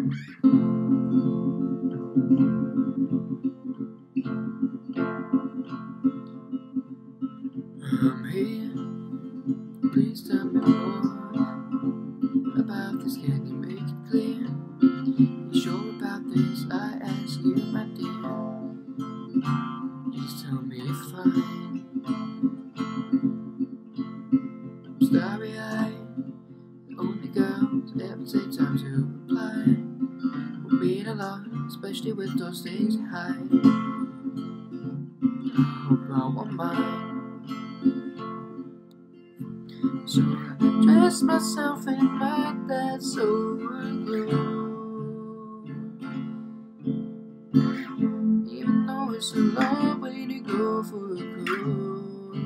I'm here, please tell me more about this, can you make it clear? You sure about this, I ask you, my dear? Just tell me if I'm starry-eyed, the only girls ever take time to reply. We'll mean a lot, especially with those things you hide. I hope I won't mind. So I dress myself in like that, so unglued. Even though it's a long way to go for a clue.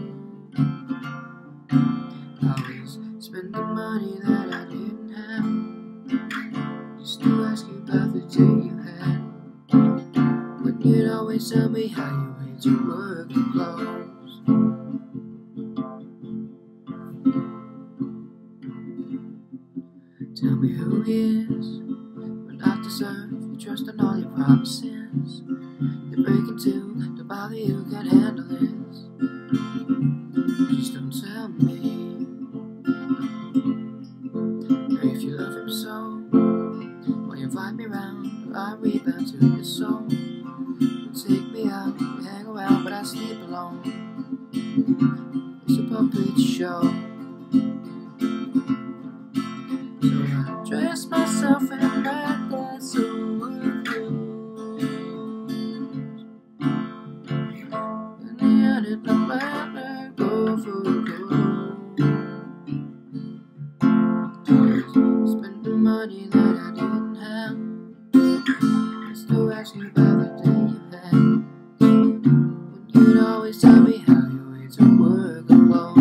I was spending money that I didn't have, just to ask you about the day you had, when you'd always tell me how you went to work and clothes. Tell me who is, when I deserve your trust and all your promises. They break into, don't bother you, can't handle this. Just don't tell me. Or if you love him so, will you invite me round, or I rebound to your soul? You take me out, we hang around, but I sleep alone. It's a puppet show. So I dress myself in like that, so confused. In the end, it don't matter, go for gold. Spending money that I didn't have, just to ask you about the day you had, when you'd always tell me how you went to work alone.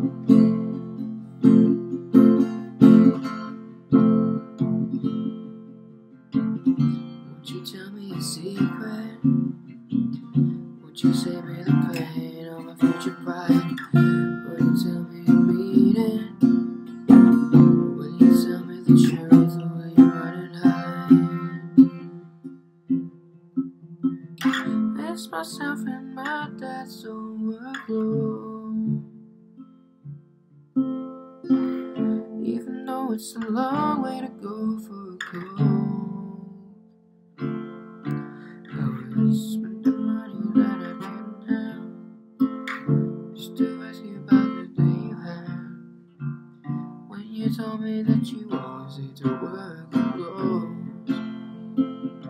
Won't you tell me a secret? Won't you save me the pain of my future pride? Will you tell me you mean it? Will you tell me the truth, or will you run and hide? Ask myself in my dad's overflow. Even though it's a long way to go for a goal. I was spending money that I didn't have, just to ask you about the day you had, when you told me that you always need to work and clothes.